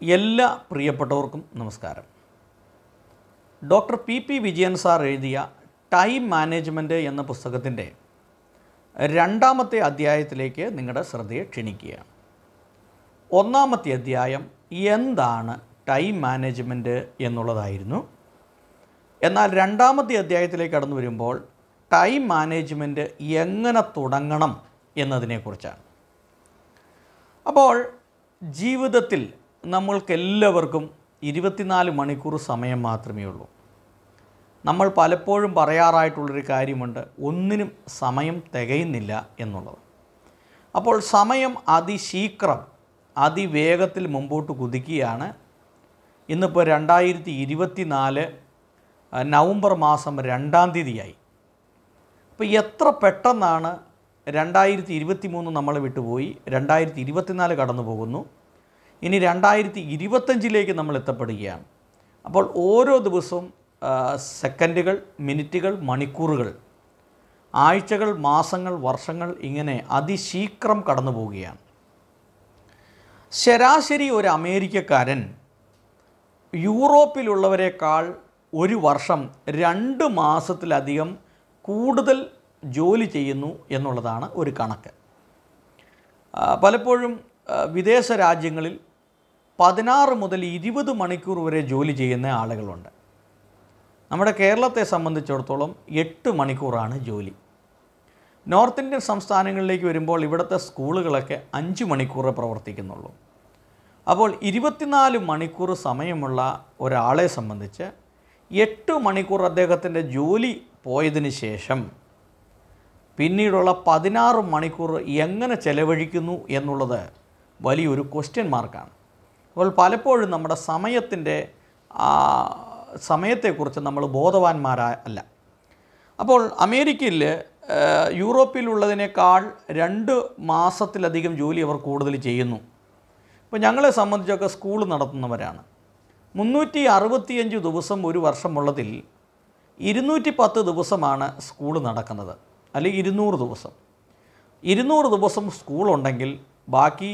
എല്ലാ പ്രിയപ്പെട്ടവർക്കും നമസ്കാരം. ഡോക്ടർ പി വിജയൻ സാർ എഴുതിയ ടൈം മാനേജ്മെൻറ്റ് എന്ന പുസ്തകത്തിൻ്റെ രണ്ടാമത്തെ അധ്യായത്തിലേക്ക് നിങ്ങളുടെ ശ്രദ്ധയെ ക്ഷണിക്കുകയാണ്. ഒന്നാമത്തെ അധ്യായം എന്താണ് ടൈം മാനേജ്മെൻറ്റ് എന്നുള്ളതായിരുന്നു. എന്നാൽ രണ്ടാമത്തെ അധ്യായത്തിലേക്ക് കടന്നു വരുമ്പോൾ ടൈം മാനേജ്മെൻറ്റ് എങ്ങനെ തുടങ്ങണം എന്നതിനെക്കുറിച്ചാണ്. അപ്പോൾ ജീവിതത്തിൽ നമ്മൾക്കെല്ലാവർക്കും 24 മണിക്കൂർ സമയം മാത്രമേ ഉള്ളൂ. നമ്മൾ പലപ്പോഴും പറയാറായിട്ടുള്ളൊരു കാര്യമുണ്ട്, ഒന്നിനും സമയം തികയുന്നില്ല എന്നുള്ളത്. അപ്പോൾ സമയം അതിശീഘ്രം അതിവേഗത്തിൽ മുമ്പോട്ട് കുതിക്കുകയാണ്. ഇന്നിപ്പോൾ 2024 നവംബർ മാസം 2-ാം തീയതിയായി. അപ്പോൾ എത്ര പെട്ടെന്നാണ് 2023 നമ്മൾ വിട്ടുപോയി, 2024 കടന്നു പോകുന്നു. ഇനി 2025 നമ്മൾ എത്തപ്പെടുകയാണ്. അപ്പോൾ ഓരോ ദിവസവും സെക്കൻഡുകൾ, മിനിറ്റുകൾ, മണിക്കൂറുകൾ, ആഴ്ചകൾ, മാസങ്ങൾ, വർഷങ്ങൾ ഇങ്ങനെ അതിശീഘ്രം കടന്നു പോവുകയാണ്. ശരാശരി ഒരു അമേരിക്കക്കാരൻ യൂറോപ്പിലുള്ളവരെക്കാൾ ഒരു വർഷം 2 മാസത്തിലധികം കൂടുതൽ ജോലി ചെയ്യുന്നു എന്നുള്ളതാണ് ഒരു കണക്ക്. പലപ്പോഴും വിദേശ രാജ്യങ്ങളിൽ 16 മുതൽ 20 മണിക്കൂർ വരെ ജോലി ചെയ്യുന്ന ആളുകളുണ്ട്. നമ്മുടെ കേരളത്തെ സംബന്ധിച്ചിടത്തോളം 8 മണിക്കൂറാണ് ജോലി. നോർത്ത് ഇന്ത്യൻ സംസ്ഥാനങ്ങളിലേക്ക് വരുമ്പോൾ ഇവിടുത്തെ സ്കൂളുകളൊക്കെ 5 മണിക്കൂറേ പ്രവർത്തിക്കുന്നുള്ളൂ. അപ്പോൾ 24 മണിക്കൂർ സമയമുള്ള ഒരാളെ സംബന്ധിച്ച് 8 മണിക്കൂർ അദ്ദേഹത്തിൻ്റെ ജോലി പോയതിന് ശേഷം പിന്നീടുള്ള 16 മണിക്കൂർ എങ്ങനെ ചെലവഴിക്കുന്നു എന്നുള്ളത് വലിയൊരു ക്വസ്റ്റ്യൻ മാർക്കാണ്. അപ്പോൾ പലപ്പോഴും നമ്മുടെ സമയത്തെക്കുറിച്ച് നമ്മൾ ബോധവാന്മാരല്ല. അപ്പോൾ അമേരിക്കയിൽ യൂറോപ്പിലുള്ളതിനേക്കാൾ 2 മാസത്തിലധികം ജോലി അവർ കൂടുതൽ ചെയ്യുന്നു. ഇപ്പോൾ ഞങ്ങളെ സംബന്ധിച്ചൊക്കെ സ്കൂൾ നടത്തുന്നവരാണ്. 365 ദിവസം ഒരു വർഷമുള്ളതിൽ 210 ദിവസമാണ് സ്കൂൾ നടക്കുന്നത്, അല്ലെങ്കിൽ 200 ദിവസം. 200 ദിവസം സ്കൂളുണ്ടെങ്കിൽ ബാക്കി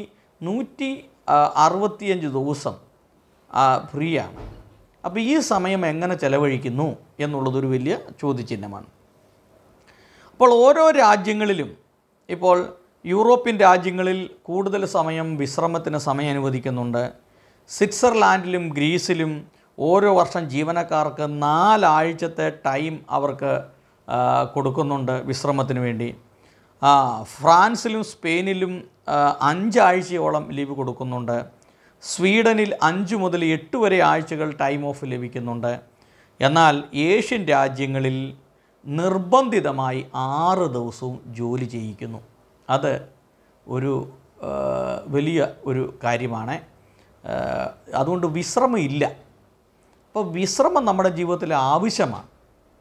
165 ദിവസം ഫ്രീ ആണ്. അപ്പോൾ ഈ സമയം എങ്ങനെ ചെലവഴിക്കുന്നു എന്നുള്ളതൊരു വലിയ ചോദ്യചിഹ്നമാണ്. അപ്പോൾ ഓരോ രാജ്യങ്ങളിലും, ഇപ്പോൾ യൂറോപ്യൻ രാജ്യങ്ങളിൽ കൂടുതൽ സമയം വിശ്രമത്തിന് സമയം അനുവദിക്കുന്നുണ്ട്. സ്വിറ്റ്സർലാൻഡിലും ഗ്രീസിലും ഓരോ വർഷം ജീവനക്കാർക്ക് 4 ആഴ്ചത്തെ ടൈം അവർക്ക് കൊടുക്കുന്നുണ്ട് വിശ്രമത്തിന് വേണ്ടി. ഫ്രാൻസിലും സ്പെയിനിലും 5 ആഴ്ചയോളം ലീവ് കൊടുക്കുന്നുണ്ട്. സ്വീഡനിൽ 5 മുതൽ 8 വരെ ആഴ്ചകൾ ടൈം ഓഫ് ലഭിക്കുന്നുണ്ട്. എന്നാൽ ഏഷ്യൻ രാജ്യങ്ങളിൽ നിർബന്ധിതമായി 6 ദിവസവും ജോലി ചെയ്യിക്കുന്നു. അത് ഒരു വലിയ ഒരു കാര്യമാണ്. അതുകൊണ്ട് വിശ്രമം ഇല്ല. അപ്പോൾ വിശ്രമം നമ്മുടെ ജീവിതത്തിൽ ആവശ്യമാണ്.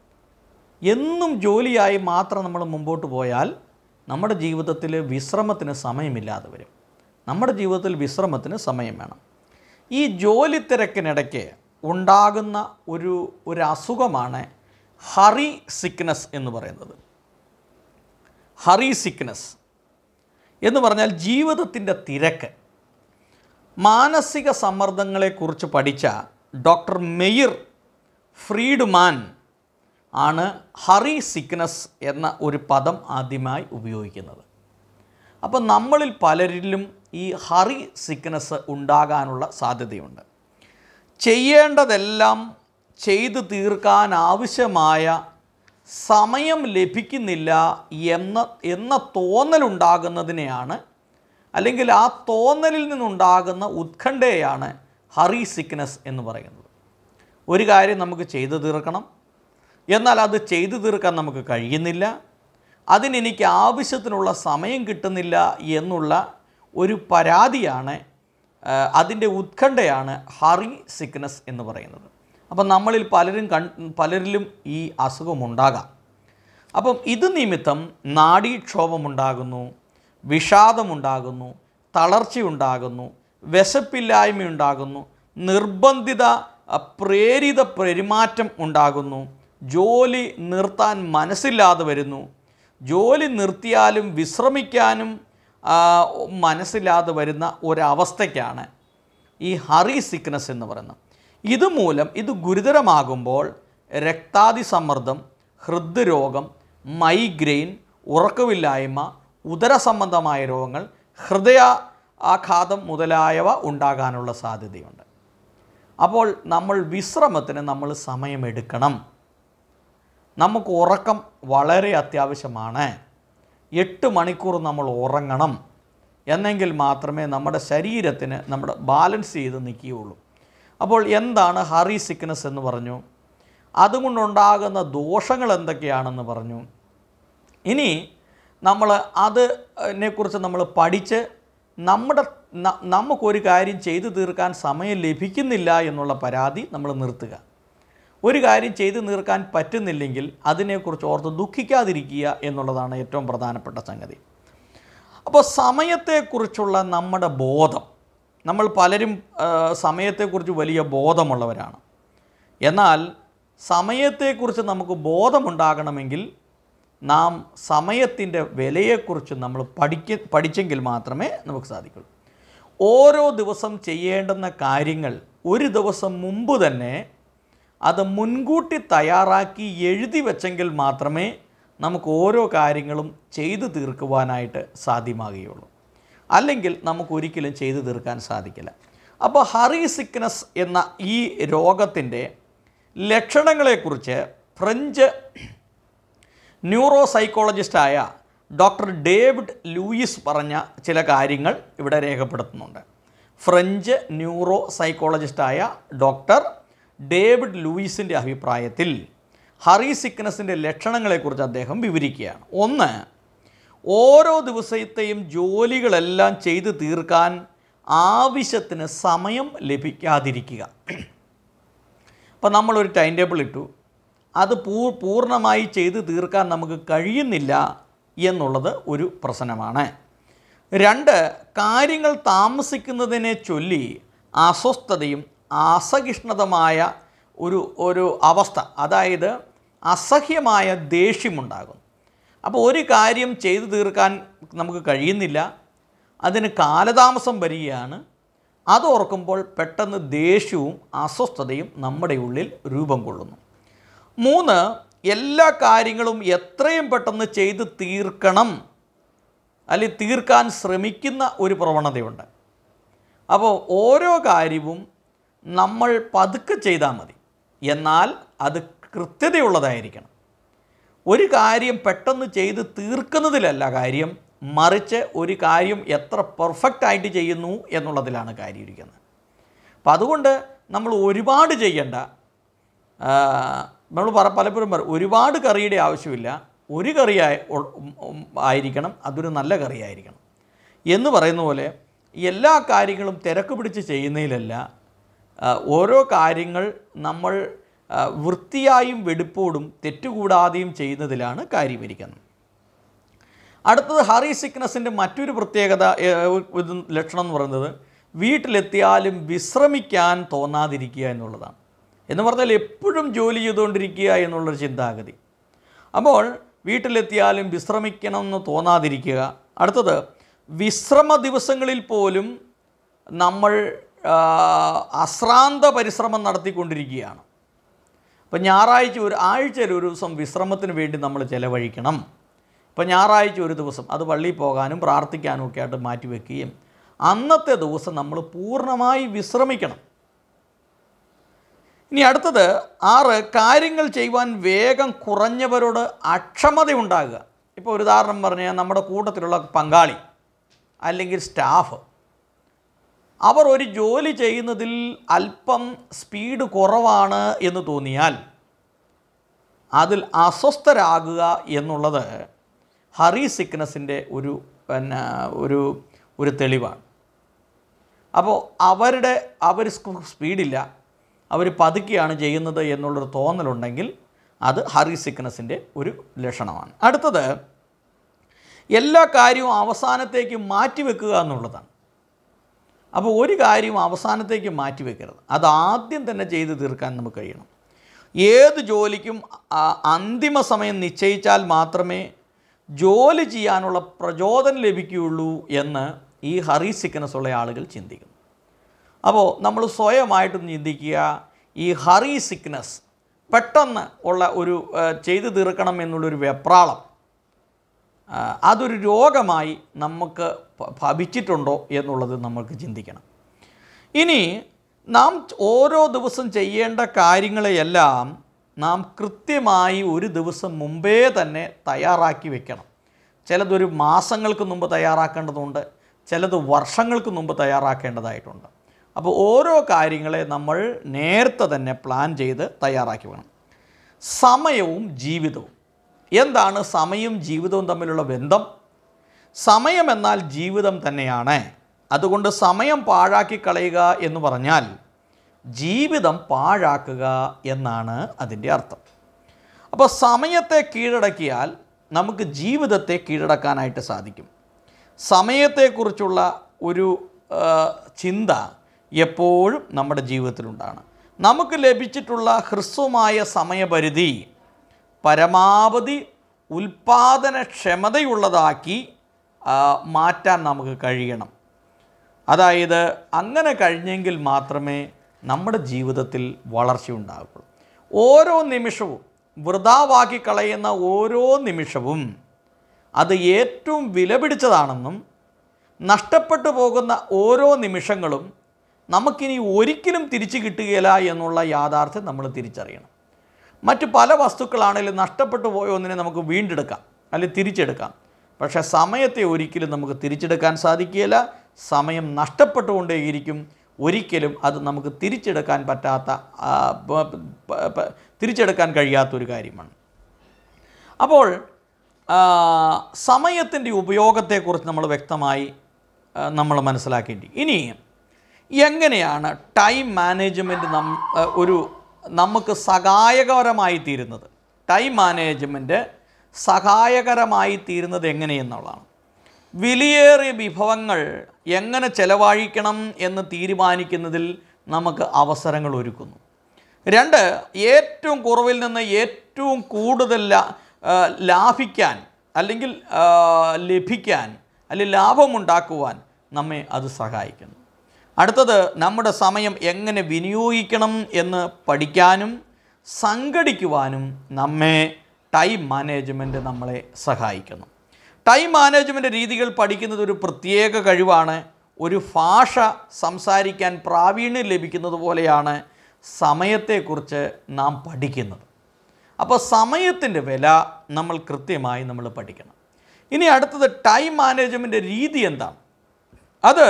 എന്നും ജോലിയായി മാത്രം നമ്മൾ മുമ്പോട്ട് പോയാൽ നമ്മുടെ ജീവിതത്തിൽ വിശ്രമത്തിന് സമയമില്ലാതെ വരും. നമ്മുടെ ജീവിതത്തിൽ വിശ്രമത്തിന് സമയം വേണം. ഈ ജോലി തിരക്കിനിടയ്ക്ക് ഉണ്ടാകുന്ന ഒരു അസുഖമാണ് ഹറി സിക്നസ് എന്ന് പറയുന്നത്. ഹറി സിക്നസ് എന്ന് പറഞ്ഞാൽ ജീവിതത്തിൻ്റെ തിരക്ക്. മാനസിക സമ്മർദ്ദങ്ങളെക്കുറിച്ച് പഠിച്ച ഡോക്ടർ മെയർ ഫ്രീഡ്മാൻ ആണ് ഹറി സിക്നസ് എന്ന ഒരു പദം ആദ്യമായി ഉപയോഗിക്കുന്നത്. അപ്പോൾ നമ്മളിൽ പലരിലും ഈ ഹറി സിക്നസ് ഉണ്ടാകാനുള്ള സാധ്യതയുണ്ട്. ചെയ്യേണ്ടതെല്ലാം ചെയ്തു തീർക്കാൻ ആവശ്യമായ സമയം ലഭിക്കുന്നില്ല എന്ന തോന്നലുണ്ടാകുന്നതിനെയാണ്, അല്ലെങ്കിൽ ആ തോന്നലിൽ നിന്നുണ്ടാകുന്ന ഉത്കണ്ഠയെയാണ് ഹറി സിക്നസ് എന്ന് പറയുന്നത്. ഒരു കാര്യം നമുക്ക് ചെയ്തു തീർക്കണം, എന്നാൽ അത് ചെയ്തു തീർക്കാൻ നമുക്ക് കഴിയുന്നില്ല, അതിനെനിക്ക് ആവശ്യത്തിനുള്ള സമയം കിട്ടുന്നില്ല എന്നുള്ള ഒരു പരാതിയാണ്, അതിൻ്റെ ഉത്കണ്ഠയാണ് ഹറി സിക്നസ് എന്ന് പറയുന്നത്. അപ്പം നമ്മളിൽ പലരിലും ഈ അസുഖമുണ്ടാകാം. അപ്പം ഇത് നിമിത്തം നാഡീക്ഷോഭമുണ്ടാകുന്നു, വിഷാദമുണ്ടാകുന്നു, തളർച്ചയുണ്ടാകുന്നു, വിശപ്പില്ലായ്മയുണ്ടാകുന്നു, നിർബന്ധിത പ്രേരിത പെരുമാറ്റം ഉണ്ടാകുന്നു, ജോലി നിർത്താൻ മനസ്സില്ലാതെ വരുന്നു, ജോലി നിർത്തിയാലും വിശ്രമിക്കാനും മനസ്സില്ലാതെ വരുന്ന ഒരവസ്ഥയ്ക്കാണ് ഈ ഹറി സിക്നസ് എന്ന് പറയുന്നത്. ഇതുമൂലം ഇത് ഗുരുതരമാകുമ്പോൾ രക്താതിസമ്മർദ്ദം, ഹൃദ്രോഗം, മൈഗ്രെയിൻ, ഉറക്കമില്ലായ്മ, ഉദരസംബന്ധമായ രോഗങ്ങൾ, ഹൃദയാഘാതം മുതലായവ ഉണ്ടാകാനുള്ള സാധ്യതയുണ്ട്. അപ്പോൾ നമ്മൾ വിശ്രമത്തിന് നമ്മൾ സമയമെടുക്കണം. നമുക്ക് ഉറക്കം വളരെ അത്യാവശ്യമാണ്. 8 മണിക്കൂർ നമ്മൾ ഉറങ്ങണം. എന്നെങ്കിൽ മാത്രമേ നമ്മുടെ ശരീരത്തിന് നമ്മുടെ ബാലൻസ് ചെയ്ത് നിൽക്കുകയുള്ളൂ. അപ്പോൾ എന്താണ് ഹറി സിക്നസ് എന്ന് പറഞ്ഞു, അതുകൊണ്ടുണ്ടാകുന്ന ദോഷങ്ങൾ എന്തൊക്കെയാണെന്ന് പറഞ്ഞു. ഇനി നമ്മൾ അതിനെക്കുറിച്ച് നമ്മൾ പഠിച്ച് നമുക്കൊരു കാര്യം ചെയ്തു തീർക്കാൻ സമയം ലഭിക്കുന്നില്ല എന്നുള്ള പരാതി നമ്മൾ നിർത്തുക. ഒരു കാര്യം ചെയ്തു തീർക്കാൻ പറ്റുന്നില്ലെങ്കിൽ അതിനെക്കുറിച്ച് ഓർത്ത് ദുഃഖിക്കാതിരിക്കുക എന്നുള്ളതാണ് ഏറ്റവും പ്രധാനപ്പെട്ട സംഗതി. അപ്പോൾ സമയത്തെക്കുറിച്ചുള്ള നമ്മുടെ ബോധം, നമ്മൾ പലരും സമയത്തെക്കുറിച്ച് വലിയ ബോധമുള്ളവരാണ്. എന്നാൽ സമയത്തെക്കുറിച്ച് നമുക്ക് ബോധമുണ്ടാകണമെങ്കിൽ നാം സമയത്തിൻ്റെ വിലയെക്കുറിച്ച് നമ്മൾ പഠിച്ചെങ്കിൽ മാത്രമേ നമുക്ക് സാധിക്കുള്ളൂ. ഓരോ ദിവസം ചെയ്യേണ്ടുന്ന കാര്യങ്ങൾ ഒരു ദിവസം മുമ്പ് തന്നെ അത് മുൻകൂട്ടി തയ്യാറാക്കി എഴുതി വെച്ചെങ്കിൽ മാത്രമേ നമുക്ക് ഓരോ കാര്യങ്ങളും ചെയ്തു തീർക്കുവാനായിട്ട് സാധ്യമാകുകയുള്ളൂ. അല്ലെങ്കിൽ നമുക്കൊരിക്കലും ചെയ്തു തീർക്കാൻ സാധിക്കില്ല. അപ്പോൾ ഹറി സിക്നസ് എന്ന ഈ രോഗത്തിൻ്റെ ലക്ഷണങ്ങളെക്കുറിച്ച് ഫ്രഞ്ച് ന്യൂറോ സൈക്കോളജിസ്റ്റായ ഡോക്ടർ ഡേവിഡ് ലൂയിസ് പറഞ്ഞ ചില കാര്യങ്ങൾ ഇവിടെ രേഖപ്പെടുത്തുന്നുണ്ട്. ഫ്രഞ്ച് ന്യൂറോ സൈക്കോളജിസ്റ്റായ ഡോക്ടർ ഡേവിഡ് ലൂയിസിൻ്റെ അഭിപ്രായത്തിൽ ഹറി സിക്നസിൻ്റെ ലക്ഷണങ്ങളെക്കുറിച്ച് അദ്ദേഹം വിവരിക്കുകയാണ്. 1, ഓരോ ദിവസത്തെയും ജോലികളെല്ലാം ചെയ്തു തീർക്കാൻ ആവശ്യത്തിന് സമയം ലഭിക്കാതിരിക്കുക. അപ്പോൾ നമ്മളൊരു ടൈം ടേബിൾ ഇട്ടു, അത് പൂർണ്ണമായി ചെയ്തു തീർക്കാൻ നമുക്ക് കഴിയുന്നില്ല എന്നുള്ളത് ഒരു പ്രശ്നമാണ്. 2, കാര്യങ്ങൾ താമസിക്കുന്നതിനെ ചൊല്ലി അസ്വസ്ഥതയും അസഹിഷ്ണുതമായ ഒരു അവസ്ഥ, അതായത് അസഹ്യമായ ദേഷ്യമുണ്ടാകും. അപ്പോൾ ഒരു കാര്യം ചെയ്തു തീർക്കാൻ നമുക്ക് കഴിയുന്നില്ല, അതിന് കാലതാമസം വരികയാണ്. അതോർക്കുമ്പോൾ പെട്ടെന്ന് ദേഷ്യവും അസ്വസ്ഥതയും നമ്മുടെ ഉള്ളിൽ രൂപം കൊള്ളുന്നു. 3, എല്ലാ കാര്യങ്ങളും എത്രയും പെട്ടെന്ന് ചെയ്ത് തീർക്കണം, അല്ലെങ്കിൽ തീർക്കാൻ ശ്രമിക്കുന്ന ഒരു പ്രവണതയുണ്ട്. അപ്പോൾ ഓരോ കാര്യവും നമ്മൾ പതുക്കെ ചെയ്താൽ മതി, എന്നാൽ അത് കൃത്യതയുള്ളതായിരിക്കണം. ഒരു കാര്യം പെട്ടെന്ന് ചെയ്ത് തീർക്കുന്നതിലല്ല കാര്യം, മറിച്ച് ഒരു കാര്യം എത്ര പെർഫെക്റ്റായിട്ട് ചെയ്യുന്നു എന്നുള്ളതിലാണ് കാര്യം ഇരിക്കുന്നത്. അപ്പം അതുകൊണ്ട് നമ്മൾ ഒരുപാട് ചെയ്യണ്ട. നമ്മൾ പലപ്പോഴും ഒരുപാട് കറിയുടെ ആവശ്യമില്ല, ഒരു കറി ആയിരിക്കണം, അതൊരു നല്ല കറി ആയിരിക്കണം എന്ന് പറയുന്ന പോലെ എല്ലാ കാര്യങ്ങളും തിരക്ക് പിടിച്ച് ചെയ്യുന്നതിലല്ല, ഓരോ കാര്യങ്ങൾ നമ്മൾ വൃത്തിയായും വെടിപ്പോടും തെറ്റുകൂടാതെയും ചെയ്യുന്നതിലാണ് കാര്യമിരിക്കുന്നത്. അടുത്തത് ഹറി സിക്നസിൻ്റെ മറ്റൊരു പ്രത്യേകത ലക്ഷണം എന്ന് പറയുന്നത് വീട്ടിലെത്തിയാലും വിശ്രമിക്കാൻ തോന്നാതിരിക്കുക എന്നുള്ളതാണ്. എന്ന് പറഞ്ഞാൽ എപ്പോഴും ജോലി ചെയ്തുകൊണ്ടിരിക്കുക എന്നുള്ളൊരു ചിന്താഗതി. അപ്പോൾ വീട്ടിലെത്തിയാലും വിശ്രമിക്കണമെന്ന് തോന്നാതിരിക്കുക. അടുത്തത് വിശ്രമ ദിവസങ്ങളിൽ പോലും നമ്മൾ അശ്രാന്ത പരിശ്രമം നടത്തിക്കൊണ്ടിരിക്കുകയാണ്. ഇപ്പോൾ ആഴ്ചയിൽ ഒരു ദിവസം വിശ്രമത്തിന് വേണ്ടി നമ്മൾ ചിലവഴിക്കണം. ഇപ്പോൾ ഞായറാഴ്ച ഒരു ദിവസം അത് പള്ളിയിൽ പോകാനും പ്രാർത്ഥിക്കാനും ഒക്കെ ആയിട്ട് മാറ്റിവെക്കുകയും അന്നത്തെ ദിവസം നമ്മൾ പൂർണ്ണമായി വിശ്രമിക്കണം. ഇനി അടുത്തത് 6, കാര്യങ്ങൾ ചെയ്യുവാൻ വേഗം കുറഞ്ഞവരോട് അക്ഷമത ഉണ്ടാകുക. ഇപ്പോൾ ഒരു ഉദാഹരണം പറഞ്ഞാൽ നമ്മുടെ കൂട്ടത്തിലുള്ള പങ്കാളി അല്ലെങ്കിൽ സ്റ്റാഫ്, അവർ ഒരു ജോലി ചെയ്യുന്നതിൽ അല്പം സ്പീഡ് കുറവാണ് എന്ന് തോന്നിയാൽ അതിൽ അസ്വസ്ഥരാകുക എന്നുള്ളത് ഹറി സിക്നസിൻ്റെ ഒരു തെളിവാണ്. അപ്പോൾ അവർ സ്പീഡില്ല, അവർ പതുക്കെയാണ് ചെയ്യുന്നത് എന്നുള്ളൊരു തോന്നലുണ്ടെങ്കിൽ അത് ഹറി സിക്നസിൻ്റെ ഒരു ലക്ഷണമാണ്. അടുത്തത് എല്ലാ കാര്യവും അവസാനത്തേക്ക് മാറ്റിവെക്കുക എന്നുള്ളതാണ്. അപ്പോൾ ഒരു കാര്യവും അവസാനത്തേക്ക് മാറ്റിവെക്കരുത്, അത് ആദ്യം തന്നെ ചെയ്ത് തീർക്കാൻ നമുക്ക് കഴിയണം. ഏത് ജോലിക്കും അന്തിമ സമയം നിശ്ചയിച്ചാൽ മാത്രമേ ജോലി ചെയ്യാനുള്ള പ്രചോദനം ലഭിക്കുകയുള്ളൂ എന്ന് ഈ ഹറി സിക്നസ് ഉള്ള ആളുകൾ ചിന്തിക്കുന്നു. അപ്പോൾ നമ്മൾ സ്വയമായിട്ടൊന്ന് ചിന്തിക്കുക, ഈ ഹറി സിക്നസ്, പെട്ടെന്ന് ഉള്ള ഒരു ചെയ്തു തീർക്കണം എന്നുള്ളൊരു വെപ്രാളം, അതൊരു രോഗമായി നമുക്ക് ഭവിച്ചിട്ടുണ്ടോ എന്നുള്ളത് നമുക്ക് ചിന്തിക്കണം. ഇനി നാം ഓരോ ദിവസം ചെയ്യേണ്ട കാര്യങ്ങളെയെല്ലാം നാം കൃത്യമായി ഒരു ദിവസം മുമ്പേ തന്നെ തയ്യാറാക്കി വെക്കണം. ചിലതൊരു മാസങ്ങൾക്ക് മുമ്പ് തയ്യാറാക്കേണ്ടതുണ്ട്, ചിലത് വർഷങ്ങൾക്ക് മുമ്പ് തയ്യാറാക്കേണ്ടതായിട്ടുണ്ട്. അപ്പോൾ ഓരോ കാര്യങ്ങളെ നമ്മൾ നേരത്തെ തന്നെ പ്ലാൻ ചെയ്ത് തയ്യാറാക്കി വേണം. സമയവും ജീവിതവും. എന്താണ് സമയവും ജീവിതവും തമ്മിലുള്ള ബന്ധം? സമയം എന്നാൽ ജീവിതം തന്നെയാണ്. അതുകൊണ്ട് സമയം പാഴാക്കി കളയുക എന്ന് പറഞ്ഞാൽ ജീവിതം പാഴാക്കുക എന്നാണ് അതിൻ്റെ അർത്ഥം. അപ്പോൾ സമയത്തെ കീഴടക്കിയാൽ നമുക്ക് ജീവിതത്തെ കീഴടക്കാനായിട്ട് സാധിക്കും. സമയത്തെക്കുറിച്ചുള്ള ഒരു ചിന്ത എപ്പോഴും നമ്മുടെ ജീവിതത്തിലുണ്ടാണ്. നമുക്ക് ലഭിച്ചിട്ടുള്ള ഹ്രസ്വമായ സമയപരിധി പരമാവധി ഉൽപാദനക്ഷമതയുള്ളതാക്കി മാറ്റാൻ നമുക്ക് കഴിയണം. അതായത് അങ്ങനെ കഴിഞ്ഞെങ്കിൽ മാത്രമേ നമ്മുടെ ജീവിതത്തിൽ വളർച്ചയുണ്ടാകുള്ളൂ. ഓരോ നിമിഷവും വൃഥാവാക്കി കളയുന്ന ഓരോ നിമിഷവും അത് ഏറ്റവും വിലപിടിച്ചതാണെന്നും നഷ്ടപ്പെട്ടു പോകുന്ന ഓരോ നിമിഷങ്ങളും നമുക്കിനി ഒരിക്കലും തിരിച്ചു കിട്ടുകയില്ല എന്നുള്ള യാഥാർത്ഥ്യം നമ്മൾ തിരിച്ചറിയണം. മറ്റ് പല വസ്തുക്കളാണെങ്കിലും നഷ്ടപ്പെട്ടു പോയ ഒന്നിനെ നമുക്ക് വീണ്ടെടുക്കാം അല്ലെങ്കിൽ തിരിച്ചെടുക്കാം. പക്ഷേ സമയത്തെ ഒരിക്കലും നമുക്ക് തിരിച്ചെടുക്കാൻ സാധിക്കുകയില്ല. സമയം നഷ്ടപ്പെട്ടുകൊണ്ടേയിരിക്കും. ഒരിക്കലും അത് നമുക്ക് തിരിച്ചെടുക്കാൻ കഴിയാത്തൊരു കാര്യമാണ്. അപ്പോൾ സമയത്തിൻ്റെ ഉപയോഗത്തെക്കുറിച്ച് നമ്മൾ വ്യക്തമായി നമ്മൾ മനസ്സിലാക്കേണ്ടി. ഇനി എങ്ങനെയാണ് ടൈം മാനേജ്മെൻറ്റ് നമുക്ക് സഹായകരമായി തീരുന്നത്? ടൈം മാനേജ്മെൻറ്റ് സഹായകരമായി തീരുന്നത് എങ്ങനെയെന്നുള്ളതാണ്. വിലയേറിയ വിഭവങ്ങൾ എങ്ങനെ ചെലവഴിക്കണം എന്ന് തീരുമാനിക്കുന്നതിൽ നമുക്ക് അവസരങ്ങൾ ഒരുക്കുന്നു. 2, ഏറ്റവും കുറവിൽ നിന്ന് ഏറ്റവും കൂടുതൽ ലാഭിക്കാൻ അല്ലെങ്കിൽ ലഭിക്കാൻ അല്ലെങ്കിൽ ലാഭമുണ്ടാക്കുവാൻ നമ്മെ അത് സഹായിക്കുന്നു. അടുത്തത്, നമ്മുടെ സമയം എങ്ങനെ വിനിയോഗിക്കണം എന്ന് പഠിക്കാനും സംഘടിക്കുവാനും നമ്മെ ടൈം മാനേജ്മെൻറ്റ് നമ്മളെ സഹായിക്കുന്നു. ടൈം മാനേജ്മെൻറ്റ് രീതികൾ പഠിക്കുന്നത് ഒരു പ്രത്യേക കഴിവാണ്. ഒരു ഭാഷ സംസാരിക്കാൻ പ്രാവീണ്യം ലഭിക്കുന്നത് പോലെയാണ് സമയത്തെക്കുറിച്ച് നാം പഠിക്കുന്നത്. അപ്പോൾ സമയത്തിൻ്റെ വില നമ്മൾ കൃത്യമായി പഠിക്കണം. ഇനി അടുത്തത്, ടൈം മാനേജ്മെൻറ്റ് രീതി എന്താണ്? അത്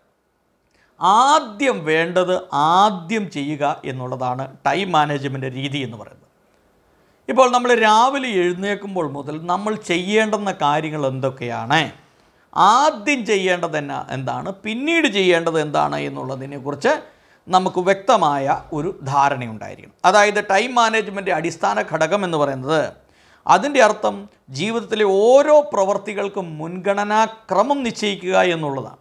ആദ്യം വേണ്ടത് ആദ്യം ചെയ്യുക എന്നുള്ളതാണ് ടൈം മാനേജ്മെൻറ്റ് രീതി എന്ന് പറയുന്നത്. ഇപ്പോൾ നമ്മൾ രാവിലെ എഴുന്നേൽക്കുമ്പോൾ മുതൽ നമ്മൾ ചെയ്യേണ്ടുന്ന കാര്യങ്ങൾ എന്തൊക്കെയാണ്, ആദ്യം ചെയ്യേണ്ടത് എന്താണ്, പിന്നീട് ചെയ്യേണ്ടത് എന്താണ് എന്നുള്ളതിനെക്കുറിച്ച് നമുക്ക് വ്യക്തമായ ഒരു ധാരണയുണ്ടായിരിക്കണം. അതായത് ടൈം മാനേജ്മെൻറ്റ് അടിസ്ഥാന ഘടകം എന്ന് പറയുന്നത്, അതിൻ്റെ അർത്ഥം ജീവിതത്തിലെ ഓരോ പ്രവൃത്തികൾക്കും മുൻഗണനാക്രമം നിശ്ചയിക്കുക എന്നുള്ളതാണ്.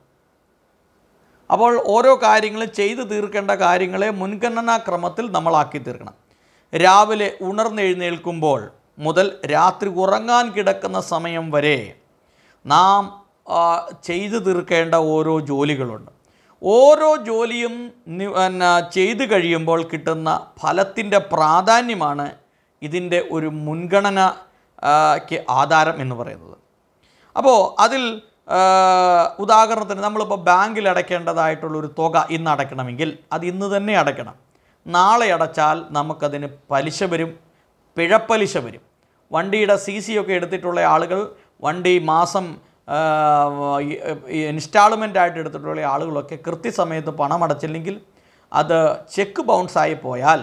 അപ്പോൾ ഓരോ കാര്യങ്ങളും ചെയ്തു തീർക്കേണ്ട കാര്യങ്ങളെ മുൻഗണനാക്രമത്തിൽ നമ്മളാക്കി തീർക്കണം. രാവിലെ ഉണർന്നെഴുന്നേൽക്കുമ്പോൾ മുതൽ രാത്രി ഉറങ്ങാൻ കിടക്കുന്ന സമയം വരെ നാം ചെയ്തു തീർക്കേണ്ട ഓരോ ജോലികളുണ്ട്. ഓരോ ജോലിയും ചെയ്തു കഴിയുമ്പോൾ കിട്ടുന്ന ഫലത്തിൻ്റെ പ്രാധാന്യമാണ് ഇതിൻ്റെ ഒരു മുൻഗണനയ്ക്ക് ആധാരം എന്ന് പറയുന്നത്. അപ്പോൾ അതിൽ ഉദാഹരണത്തിന് നമ്മളിപ്പോൾ ബാങ്കിൽ അടയ്ക്കേണ്ടതായിട്ടുള്ളൊരു തുക ഇന്ന് അടയ്ക്കണമെങ്കിൽ അത് ഇന്ന് തന്നെ അടയ്ക്കണം. നാളെ അടച്ചാൽ നമുക്കതിന് പലിശ വരും, പിഴപ്പലിശ വരും. വണ്ടിയുടെ CC ഒക്കെ എടുത്തിട്ടുള്ള ആളുകൾ, വണ്ടി മാസം ഇൻസ്റ്റാൾമെൻ്റായിട്ട് എടുത്തിട്ടുള്ള ആളുകളൊക്കെ കൃത്യസമയത്ത് പണം അടച്ചില്ലെങ്കിൽ അത് ചെക്ക് ബൗൺസായി പോയാൽ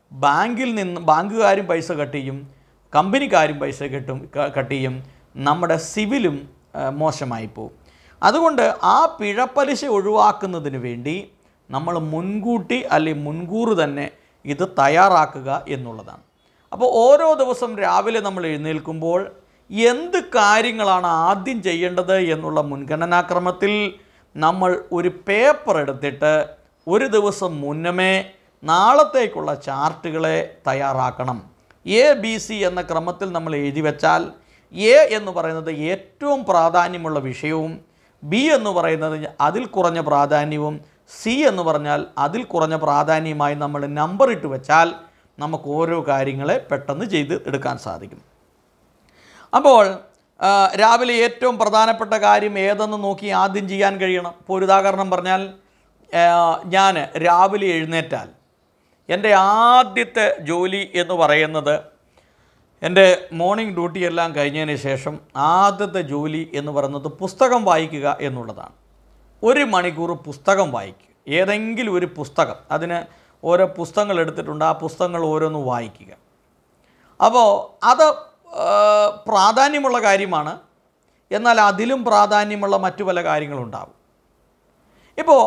ബാങ്കുകാരും പൈസ കട്ട് ചെയ്യും, കമ്പനിക്കാരും പൈസ കട്ട് ചെയ്യും, നമ്മുടെ സിവിലും മോശമായി പോകും. അതുകൊണ്ട് ആ പിഴപ്പലിശ ഒഴിവാക്കുന്നതിന് വേണ്ടി നമ്മൾ മുൻകൂട്ടി അല്ലെങ്കിൽ മുൻകൂർ തന്നെ ഇത് തയ്യാറാക്കുക എന്നുള്ളതാണ്. അപ്പോൾ ഓരോ ദിവസം രാവിലെ നമ്മൾ എഴുന്നേൽക്കുമ്പോൾ എന്ത് കാര്യങ്ങളാണ് ആദ്യം ചെയ്യേണ്ടത് എന്നുള്ള മുൻഗണനാക്രമത്തിൽ നമ്മൾ ഒരു പേപ്പർ എടുത്തിട്ട് ഒരു ദിവസം മുന്നമേ നാളത്തേക്കുള്ള ചാർട്ടുകളെ തയ്യാറാക്കണം. ABC എന്ന ക്രമത്തിൽ നമ്മൾ എഴുതി വെച്ചാൽ A എന്ന് പറയുന്നത് ഏറ്റവും പ്രാധാന്യമുള്ള വിഷയവും, B എന്ന് പറയുന്നത് അതിൽ കുറഞ്ഞ പ്രാധാന്യവും, സി എന്ന് പറഞ്ഞാൽ അതിൽ കുറഞ്ഞ പ്രാധാന്യമായി നമ്മൾ നമ്പർ ഇട്ട് വെച്ചാൽ നമുക്ക് ഓരോ കാര്യങ്ങളെ പെട്ടെന്ന് ചെയ്ത് എടുക്കാൻ സാധിക്കും. അപ്പോൾ രാവിലെ ഏറ്റവും പ്രധാനപ്പെട്ട കാര്യം ഏതെന്ന് നോക്കി ആദ്യം ചെയ്യാൻ കഴിയണം. ഇപ്പോൾ ഒരു ഉദാഹരണം പറഞ്ഞാൽ, ഞാൻ രാവിലെ എഴുന്നേറ്റാൽ എൻ്റെ ആദ്യത്തെ ജോലി എന്ന് പറയുന്നത്, എൻ്റെ മോർണിംഗ് ഡ്യൂട്ടി എല്ലാം കഴിഞ്ഞതിന് ശേഷം ആദ്യത്തെ ജോലി എന്ന് പറയുന്നത് പുസ്തകം വായിക്കുക എന്നുള്ളതാണ്. 1 മണിക്കൂർ പുസ്തകം വായിക്കുക, ഏതെങ്കിലും ഒരു പുസ്തകം. അതിന് ഓരോ പുസ്തകങ്ങൾ എടുത്തിട്ടുണ്ട്, ആ പുസ്തകങ്ങൾ ഓരോന്ന് വായിക്കുക. അപ്പോൾ അത് പ്രാധാന്യമുള്ള കാര്യമാണ്. എന്നാൽ അതിലും പ്രാധാന്യമുള്ള മറ്റു പല കാര്യങ്ങളുണ്ടാകും. ഇപ്പോൾ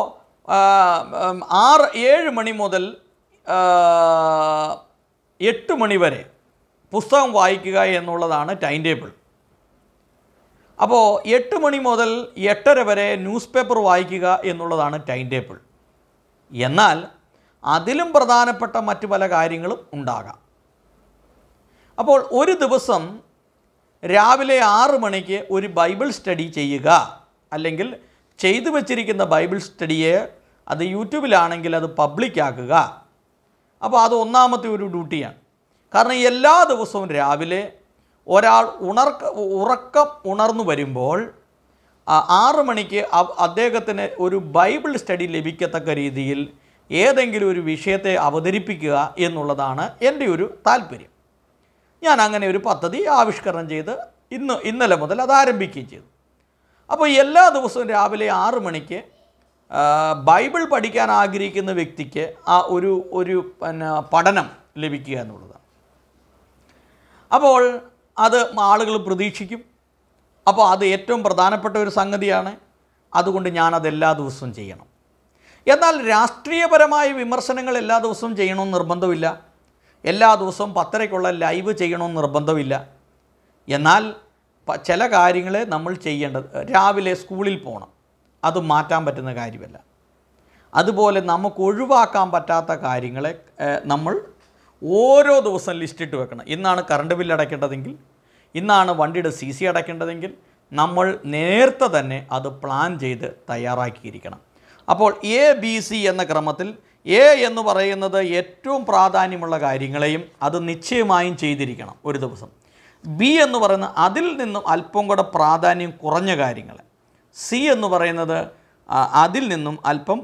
7 മണി മുതൽ 8 മണി വരെ പുസ്തകം വായിക്കുക എന്നുള്ളതാണ് ടൈം ടേബിൾ. അപ്പോൾ 8 മണി മുതൽ 8:30 വരെ ന്യൂസ് പേപ്പർ വായിക്കുക എന്നുള്ളതാണ് ടൈം ടേബിൾ. എന്നാൽ അതിലും പ്രധാനപ്പെട്ട മറ്റു പല കാര്യങ്ങളും ഉണ്ടാകാം. അപ്പോൾ ഒരു ദിവസം രാവിലെ 6 മണിക്ക് ഒരു ബൈബിൾ സ്റ്റഡി ചെയ്യുക, അല്ലെങ്കിൽ ചെയ്തു വച്ചിരിക്കുന്ന ബൈബിൾ സ്റ്റഡിയെ അത് യൂട്യൂബിലാണെങ്കിൽ അത് പബ്ലിക്കാക്കുക. അപ്പോൾ അത് ഒന്നാമത്തെ ഒരു ഡ്യൂട്ടിയാണ്. കാരണം എല്ലാ ദിവസവും രാവിലെ ഒരാൾ ഉറക്കം ഉണർന്നു വരുമ്പോൾ 6 മണിക്ക് അദ്ദേഹത്തിന് ഒരു ബൈബിൾ സ്റ്റഡി ലഭിക്കത്തക്ക രീതിയിൽ ഏതെങ്കിലും ഒരു വിഷയത്തെ അവതരിപ്പിക്കുക എന്നുള്ളതാണ് എൻ്റെ ഒരു താല്പര്യം. ഞാൻ അങ്ങനെ ഒരു പദ്ധതി ആവിഷ്കരണം ചെയ്ത് ഇന്നലെ മുതൽ അത് ആരംഭിക്കുകയും ചെയ്തു. അപ്പോൾ എല്ലാ ദിവസവും രാവിലെ 6 മണിക്ക് ബൈബിൾ പഠിക്കാൻ ആഗ്രഹിക്കുന്ന വ്യക്തിക്ക് ആ ഒരു പഠനം ലഭിക്കുക എന്നുള്ളതാണ്. അപ്പോൾ അത് ആളുകൾ പ്രതീക്ഷിക്കും. അപ്പോൾ അത് ഏറ്റവും പ്രധാനപ്പെട്ട ഒരു സംഗതിയാണ്. അതുകൊണ്ട് ഞാനത് എല്ലാ ദിവസവും ചെയ്യണം. എന്നാൽ രാഷ്ട്രീയപരമായ വിമർശനങ്ങൾ എല്ലാ ദിവസവും ചെയ്യണമെന്ന് നിർബന്ധമില്ല. എല്ലാ ദിവസവും 10:30-ക്കുള്ള ലൈവ് ചെയ്യണമെന്ന് നിർബന്ധമില്ല. എന്നാൽ ചില കാര്യങ്ങൾ നമ്മൾ ചെയ്യേണ്ടത്, രാവിലെ സ്കൂളിൽ പോകണം, അത് മാറ്റാൻ പറ്റുന്ന കാര്യമല്ല. അതുപോലെ നമുക്ക് ഒഴിവാക്കാൻ പറ്റാത്ത കാര്യങ്ങളെ നമ്മൾ ഓരോ ദിവസം ലിസ്റ്റിട്ട് വെക്കണം. ഇന്നാണ് കറണ്ട് ബില്ല് അടയ്ക്കേണ്ടതെങ്കിൽ, ഇന്നാണ് വണ്ടിയുടെ CC അടയ്ക്കേണ്ടതെങ്കിൽ നമ്മൾ നേരത്തെ തന്നെ അത് പ്ലാൻ ചെയ്ത് തയ്യാറാക്കിയിരിക്കണം. അപ്പോൾ ABC എന്ന ക്രമത്തിൽ A എന്ന് പറയുന്നത് ഏറ്റവും പ്രാധാന്യമുള്ള കാര്യങ്ങളെയും അത് നിശ്ചയമായും ചെയ്തിരിക്കണം ഒരു ദിവസം. B എന്ന് പറയുന്നത് അതിൽ നിന്നും അല്പം കൂടെ പ്രാധാന്യം കുറഞ്ഞ കാര്യങ്ങൾ. C എന്ന് പറയുന്നത് അതിൽ നിന്നും അല്പം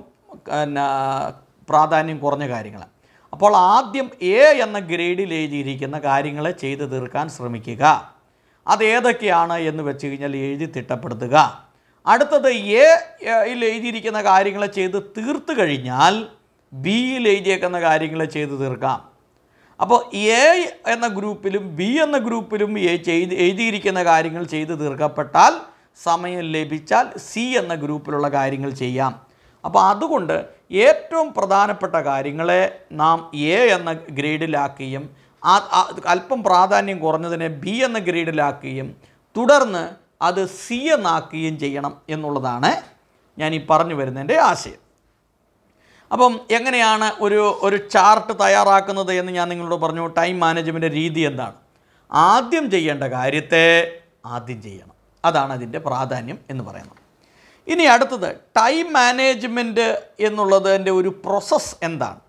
പ്രാധാന്യം കുറഞ്ഞ കാര്യങ്ങൾ. അപ്പോൾ ആദ്യം A എന്ന ഗ്രേഡിൽ എഴുതിയിരിക്കുന്ന കാര്യങ്ങളെ ചെയ്ത് തീർക്കാൻ ശ്രമിക്കുക. അതേതൊക്കെയാണ് എന്ന് വെച്ച് കഴിഞ്ഞാൽ എഴുതി തിട്ടപ്പെടുത്തുക. അടുത്തത് Aയിൽ എഴുതിയിരിക്കുന്ന കാര്യങ്ങളെ ചെയ്ത് തീർത്ത് കഴിഞ്ഞാൽ Bയിൽ എഴുതിയേക്കുന്ന കാര്യങ്ങളെ ചെയ്ത് തീർക്കാം. അപ്പോൾ A എന്ന ഗ്രൂപ്പിലും B എന്ന ഗ്രൂപ്പിലും എഴുതിയിരിക്കുന്ന കാര്യങ്ങൾ ചെയ്ത് തീർക്കപ്പെട്ടാൽ, സമയം ലഭിച്ചാൽ C എന്ന ഗ്രൂപ്പിലുള്ള കാര്യങ്ങൾ ചെയ്യാം. അപ്പോൾ അതുകൊണ്ട് ഏറ്റവും പ്രധാനപ്പെട്ട കാര്യങ്ങളെ നാം A എന്ന ഗ്രേഡിലാക്കുകയും അല്പം പ്രാധാന്യം കുറഞ്ഞതിനെ B എന്ന ഗ്രേഡിലാക്കുകയും തുടർന്ന് അത് C എന്നാക്കുകയും ചെയ്യണം എന്നുള്ളതാണ് ഞാൻ ഈ പറഞ്ഞു വരുന്നതിൻ്റെ ആശയം. അപ്പം എങ്ങനെയാണ് ഒരു ചാർട്ട് തയ്യാറാക്കുന്നത് എന്ന് ഞാൻ നിങ്ങളോട് പറഞ്ഞു. ടൈം മാനേജ്മെൻറ്റ് രീതി എന്താണ്? ആദ്യം ചെയ്യേണ്ട കാര്യത്തെ ആദ്യം ചെയ്യണം. അതാണ് അതിൻ്റെ പ്രാധാന്യം എന്ന് പറയുന്നത്. ഇനി അടുത്തത് ടൈം മാനേജ്മെൻറ്റ് എന്നുള്ളതിൻ്റെ ഒരു പ്രോസസ്സ് എന്താണ്,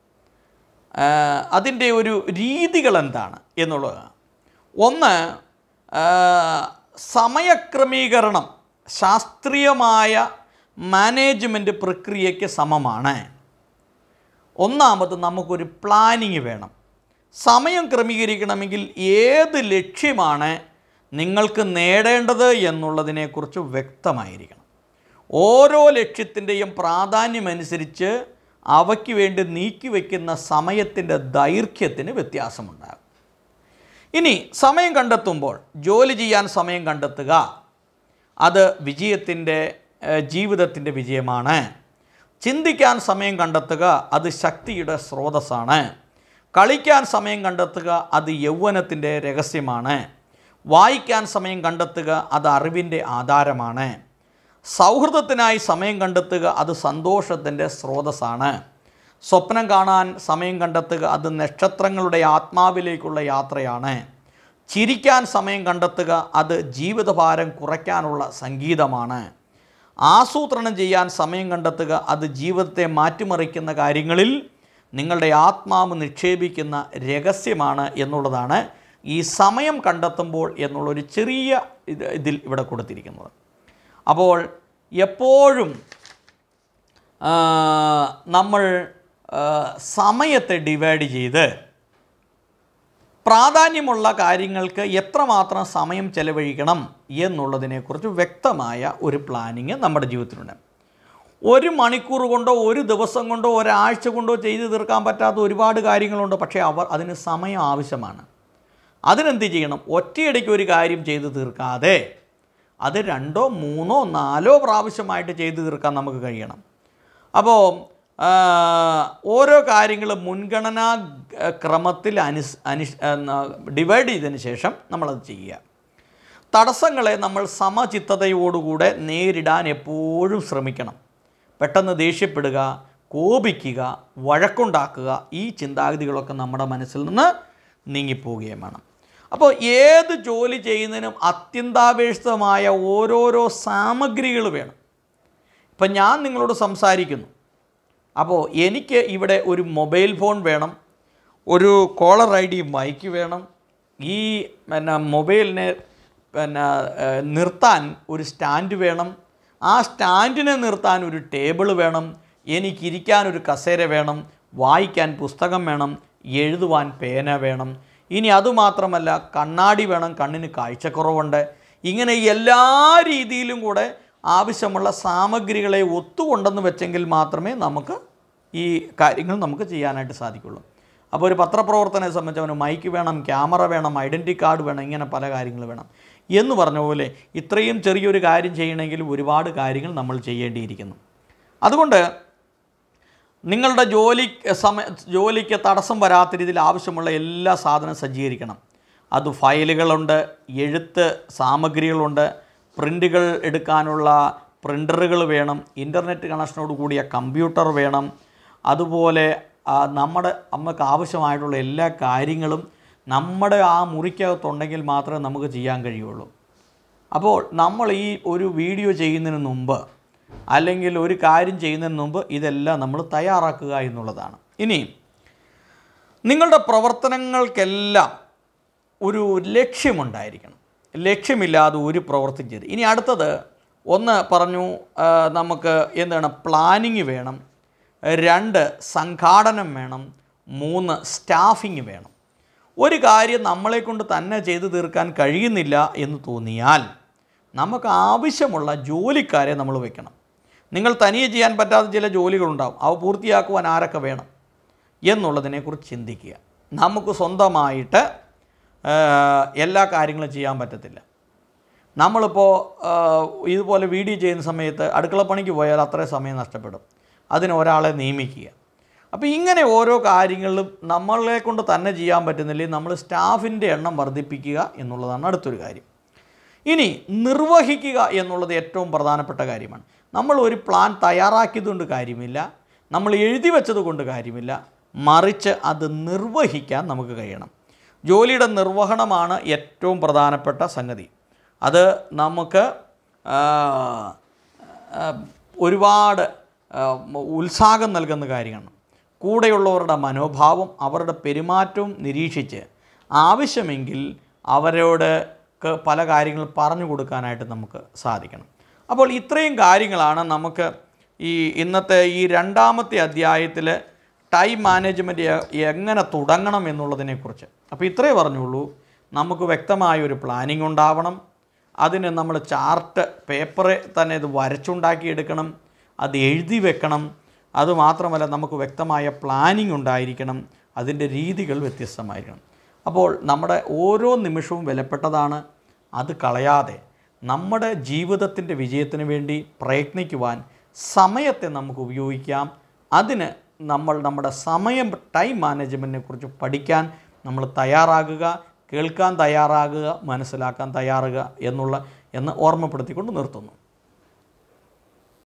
അതിൻ്റെ ഒരു രീതികൾ എന്താണ് എന്നുള്ളതാണ്. ഒന്ന്, സമയക്രമീകരണം ശാസ്ത്രീയമായ മാനേജ്മെൻറ്റ് പ്രക്രിയയ്ക്ക് സമമാണ്. ഒന്നാമത് നമുക്കൊരു പ്ലാനിങ് വേണം. സമയം ക്രമീകരിക്കണമെങ്കിൽ ഏത് ലക്ഷ്യമാണ് നിങ്ങൾക്ക് നേടേണ്ടത് എന്നുള്ളതിനെക്കുറിച്ച് വ്യക്തമായിരിക്കണം. ഓരോ ലക്ഷ്യത്തിൻ്റെയും പ്രാധാന്യമനുസരിച്ച് അവയ്ക്ക് വേണ്ടി നീക്കിവെക്കുന്ന സമയത്തിൻ്റെ ദൈർഘ്യത്തിന് വ്യത്യാസമുണ്ടാകും. ഇനി സമയം കണ്ടെത്തുമ്പോൾ ജോലി ചെയ്യാൻ സമയം കണ്ടെത്തുക, അത് ജീവിതത്തിൻ്റെ വിജയമാണ്. ചിന്തിക്കാൻ സമയം കണ്ടെത്തുക, അത് ശക്തിയുടെ സ്രോതസ്സാണ്. കളിക്കാൻ സമയം കണ്ടെത്തുക, അത് യൗവനത്തിൻ്റെ രഹസ്യമാണ്. വായിക്കാൻ സമയം കണ്ടെത്തുക, അത് അറിവിൻ്റെ ആധാരമാണ്. സൗഹൃദത്തിനായി സമയം കണ്ടെത്തുക, അത് സന്തോഷത്തിൻ്റെ സ്രോതസ്സാണ്. സ്വപ്നം കാണാൻ സമയം കണ്ടെത്തുക, അത് നക്ഷത്രങ്ങളുടെ ആത്മാവിലേക്കുള്ള യാത്രയാണ്. ചിരിക്കാൻ സമയം കണ്ടെത്തുക, അത് ജീവിതഭാരം കുറയ്ക്കാനുള്ള സംഗീതമാണ്. ആസൂത്രണം ചെയ്യാൻ സമയം കണ്ടെത്തുക. അത് ജീവിതത്തെ മാറ്റിമറിക്കുന്ന കാര്യങ്ങളിൽ നിങ്ങളുടെ ആത്മാവ് നിക്ഷേപിക്കുന്ന രഹസ്യമാണ് എന്നുള്ളതാണ് ഈ സമയം കണ്ടെത്തുമ്പോൾ എന്നുള്ളൊരു ചെറിയ ഇതിൽ ഇവിടെ കൊടുത്തിരിക്കുന്നത്. അപ്പോൾ എപ്പോഴും നമ്മൾ സമയത്തെ ഡിവൈഡ് ചെയ്ത് പ്രാധാന്യമുള്ള കാര്യങ്ങൾക്ക് എത്രമാത്രം സമയം ചെലവഴിക്കണം എന്നുള്ളതിനെക്കുറിച്ച് വ്യക്തമായ ഒരു പ്ലാനിങ് നമ്മുടെ ജീവിതത്തിലുണ്ട്. 1 മണിക്കൂർ കൊണ്ടോ 1 ദിവസം കൊണ്ടോ ഒരാഴ്ച കൊണ്ടോ ചെയ്തു തീർക്കാൻ പറ്റാത്ത ഒരുപാട് കാര്യങ്ങളുണ്ട്. പക്ഷേ അതിന് സമയം ആവശ്യമാണ്. അതിനെന്ത് ചെയ്യണം? ഒറ്റയടിക്ക് ഒരു കാര്യം ചെയ്തു തീർക്കാതെ അത് 2, 3, 4 പ്രാവശ്യമായിട്ട് ചെയ്തു തീർക്കാൻ നമുക്ക് കഴിയണം. അപ്പോൾ ഓരോ കാര്യങ്ങൾ മുൻഗണനാ ക്രമത്തിൽ ഡിവൈഡ് ചെയ്തതിന് ശേഷം നമ്മളത് ചെയ്യുക. തടസ്സങ്ങളെ നമ്മൾ സമചിത്തതയോടുകൂടെ നേരിടാൻ എപ്പോഴും ശ്രമിക്കണം. പെട്ടെന്ന് ദേഷ്യപ്പെടുക, കോപിക്കുക, വഴക്കുണ്ടാക്കുക, ഈ ചിന്താഗതികളൊക്കെ നമ്മുടെ മനസ്സിൽ നിന്ന് നീങ്ങിപ്പോവുകയും വേണം. അപ്പോൾ ഏത് ജോലി ചെയ്യുന്നതിനും അത്യന്താപേക്ഷിതമായ ഓരോരോ സാമഗ്രികൾ വേണം. ഇപ്പം ഞാൻ നിങ്ങളോട് സംസാരിക്കുന്നു. അപ്പോൾ എനിക്ക് ഇവിടെ ഒരു മൊബൈൽ ഫോൺ വേണം, ഒരു കോളർ ID മൈക്ക് വേണം, ഈ മൊബൈലിനെ നിർത്താൻ ഒരു സ്റ്റാൻഡ് വേണം, ആ സ്റ്റാൻഡിനെ നിർത്താൻ ഒരു ടേബിൾ വേണം, എനിക്കിരിക്കാൻ ഒരു കസേര വേണം, വായിക്കാൻ പുസ്തകം വേണം, എഴുതുവാൻ പേന വേണം. ഇനി അതുമാത്രമല്ല, കണ്ണാടി വേണം, കണ്ണിന് കാഴ്ചക്കുറവുണ്ട്. ഇങ്ങനെ എല്ലാ രീതിയിലും കൂടെ ആവശ്യമുള്ള സാമഗ്രികളെ ഒത്തുകൊണ്ടെന്ന് വെച്ചെങ്കിൽ മാത്രമേ നമുക്ക് ഈ കാര്യങ്ങൾ നമുക്ക് ചെയ്യാനായിട്ട് സാധിക്കുള്ളൂ. അപ്പോൾ ഒരു പത്രപ്രവർത്തനത്തെ സംബന്ധിച്ച് അവന് മൈക്ക് വേണം, ക്യാമറ വേണം, ഐഡൻറ്റി കാർഡ് വേണം, ഇങ്ങനെ പല കാര്യങ്ങൾ വേണം. എന്ന് പറഞ്ഞ പോലെ ഇത്രയും ചെറിയൊരു കാര്യം ചെയ്യണമെങ്കിൽ ഒരുപാട് കാര്യങ്ങൾ നമ്മൾ ചെയ്യേണ്ടിയിരിക്കുന്നു. അതുകൊണ്ട് നിങ്ങളുടെ ജോലിക്ക് തടസ്സം വരാത്ത രീതിയിൽ ആവശ്യമുള്ള എല്ലാ സാധനവും സജ്ജീകരിക്കണം. അത് ഫയലുകളുണ്ട്, എഴുത്ത് സാമഗ്രികളുണ്ട്, പ്രിൻ്റുകൾ എടുക്കാനുള്ള പ്രിൻ്ററുകൾ വേണം, ഇൻ്റർനെറ്റ് കണക്ഷനോട് കൂടിയ കമ്പ്യൂട്ടർ വേണം. അതുപോലെ നമുക്ക് ആവശ്യമായിട്ടുള്ള എല്ലാ കാര്യങ്ങളും നമ്മുടെ ആ മുറിക്കകത്തുണ്ടെങ്കിൽ മാത്രമേ നമുക്ക് ചെയ്യാൻ കഴിയുള്ളൂ. അപ്പോൾ നമ്മൾ ഈ ഒരു വീഡിയോ ചെയ്യുന്നതിന് മുമ്പ് അല്ലെങ്കിൽ ഒരു കാര്യം ചെയ്യുന്നതിന് മുമ്പ് ഇതെല്ലാം നമ്മൾ തയ്യാറാക്കുക എന്നുള്ളതാണ്. ഇനി നിങ്ങളുടെ പ്രവർത്തനങ്ങൾക്കെല്ലാം ഒരു ലക്ഷ്യമുണ്ടായിരിക്കണം. ലക്ഷ്യമില്ലാതെ ഒരു പ്രവൃത്തി ചെയ്ത്. ഇനി അടുത്തത് ഒന്ന് പറഞ്ഞു, നമുക്ക് എന്താണ്, പ്ലാനിങ് വേണം. 2 സംഘാടനം വേണം. 3 സ്റ്റാഫിങ് വേണം. ഒരു കാര്യം നമ്മളെക്കൊണ്ട് തന്നെ ചെയ്തു തീർക്കാൻ കഴിയുന്നില്ല എന്ന് തോന്നിയാൽ നമുക്ക് ആവശ്യമുള്ള ജോലിക്കാരെ നമ്മൾ വെക്കണം. നിങ്ങൾ തനിയെ ചെയ്യാൻ പറ്റാത്ത ചില ജോലികളുണ്ടാവും, അവ പൂർത്തിയാക്കുവാൻ ആരൊക്കെ വേണം എന്നുള്ളതിനെക്കുറിച്ച് ചിന്തിക്കുക. നമുക്ക് സ്വന്തമായിട്ട് എല്ലാ കാര്യങ്ങളും ചെയ്യാൻ പറ്റത്തില്ല. നമ്മളിപ്പോൾ ഇതുപോലെ വീഡിയോ ചെയ്യുന്ന സമയത്ത് അടുക്കളപ്പണിക്ക് പോയാൽ അത്രയും സമയം നഷ്ടപ്പെടും. അതിന് ഒരാളെ നിയമിക്കുക. അപ്പോൾ ഇങ്ങനെ ഓരോ കാര്യങ്ങളിലും നമ്മളെ കൊണ്ട് തന്നെ ചെയ്യാൻ പറ്റുന്നില്ലെങ്കിൽ നമ്മൾ സ്റ്റാഫിൻ്റെ എണ്ണം വർദ്ധിപ്പിക്കുക എന്നുള്ളതാണ് അടുത്തൊരു കാര്യം. ഇനി നിർവഹിക്കുക എന്നുള്ളത് ഏറ്റവും പ്രധാനപ്പെട്ട കാര്യമാണ്. നമ്മൾ ഒരു പ്ലാൻ തയ്യാറാക്കിയതുകൊണ്ട് കാര്യമില്ല, നമ്മൾ എഴുതി വെച്ചത് കൊണ്ട് കാര്യമില്ല, മറിച്ച് അത് നിർവഹിക്കാൻ നമുക്ക് കഴിയണം. ജോലിയുടെ നിർവഹണമാണ് ഏറ്റവും പ്രധാനപ്പെട്ട സംഗതി. അത് നമുക്ക് ഒരുപാട് ഉത്സാഹം നൽകുന്ന കാര്യമാണ്. കൂടെയുള്ളവരുടെ മനോഭാവം, അവരുടെ പെരുമാറ്റവും നിരീക്ഷിച്ച് ആവശ്യമെങ്കിൽ അവരോട് പല കാര്യങ്ങൾ പറഞ്ഞു കൊടുക്കാനായിട്ട് നമുക്ക് സാധിക്കണം. അപ്പോൾ ഇത്രയും കാര്യങ്ങളാണ് നമുക്ക് ഇന്നത്തെ ഈ 2ാമത്തെ അധ്യായത്തിൽ ടൈം മാനേജ്മെൻറ്റ് എങ്ങനെ തുടങ്ങണം എന്നുള്ളതിനെക്കുറിച്ച്. അപ്പോൾ ഇത്രയേ പറഞ്ഞുള്ളൂ. നമുക്ക് വ്യക്തമായൊരു പ്ലാനിങ് ഉണ്ടാവണം. അതിന് നമ്മൾ ചാർട്ട് പേപ്പറ് തന്നെ ഇത് വരച്ചുണ്ടാക്കിയെടുക്കണം, അത് എഴുതി വെക്കണം. അതുമാത്രമല്ല, നമുക്ക് വ്യക്തമായ പ്ലാനിങ് ഉണ്ടായിരിക്കണം, അതിൻ്റെ രീതികൾ വ്യത്യസ്തമായിരിക്കണം. അപ്പോൾ നമ്മുടെ ഓരോ നിമിഷവും വിലപ്പെട്ടതാണ്. അത് കളയാതെ നമ്മുടെ ജീവിതത്തിൻ്റെ വിജയത്തിന് വേണ്ടി പ്രയത്നിക്കുവാൻ സമയത്തെ നമുക്ക് ഉപയോഗിക്കാം. അതിന് നമ്മുടെ ടൈം മാനേജ്മെൻറ്റിനെ കുറിച്ച് പഠിക്കാൻ നമ്മൾ തയ്യാറാകുക, കേൾക്കാൻ തയ്യാറാകുക, മനസ്സിലാക്കാൻ തയ്യാറാകുക എന്ന് ഓർമ്മപ്പെടുത്തിക്കൊണ്ട് നിർത്തുന്നു.